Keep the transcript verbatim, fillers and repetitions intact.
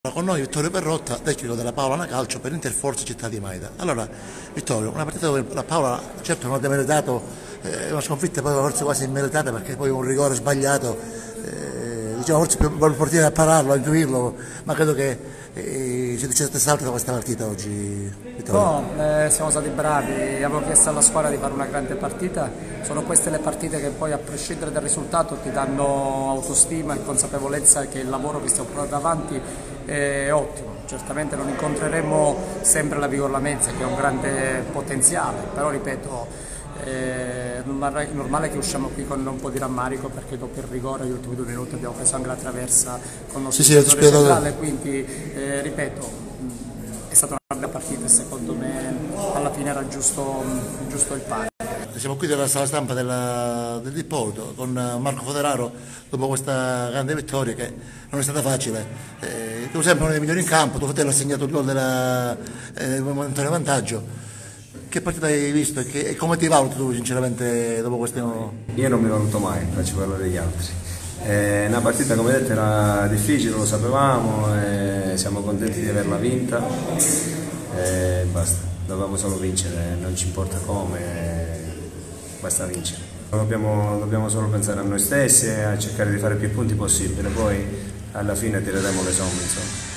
Con noi Vittorio Perrotta, tecnico della Paola Calcio per Interforze Città di Maida. Allora, Vittorio, una partita dove la Paola certo non ha demeritato, eh, una sconfitta poi forse quasi immeritata perché poi un rigore sbagliato, eh, diciamo forse più il portiere a pararlo, a intuirlo, ma credo che eh, siete siete salti da questa partita oggi, Vittorio. No, eh, siamo stati bravi, avevo chiesto alla squadra di fare una grande partita, sono queste le partite che poi a prescindere dal risultato ti danno autostima e consapevolezza che il lavoro che stiamo portando avanti è ottimo. Certamente non incontreremo sempre la Vigor Lamezia che ha un grande potenziale, però ripeto, è normale che usciamo qui con un po' di rammarico perché dopo il rigore agli ultimi due minuti abbiamo preso anche la traversa con il nostro Sì, sì, giocatore centrale, quindi eh, ripeto, è stata una grande partita e secondo me alla fine era giusto, giusto il pari. Siamo qui dalla sala stampa della, del Diporto con Marco Foderaro dopo questa grande vittoria che non è stata facile. Eh, tu sempre uno dei migliori in campo, tuo fratello ha segnato il gol del eh, momentario vantaggio. Che partita hai visto e, che, e come ti valuti tu sinceramente dopo questo? Io non mi valuto mai, faccio parlare degli altri. Eh, una partita come detto era difficile, lo sapevamo, e siamo contenti di averla vinta e basta, dovevamo solo vincere, non ci importa come, basta vincere. Dobbiamo, dobbiamo solo pensare a noi stessi e a cercare di fare più punti possibile, poi alla fine tireremo le somme, insomma.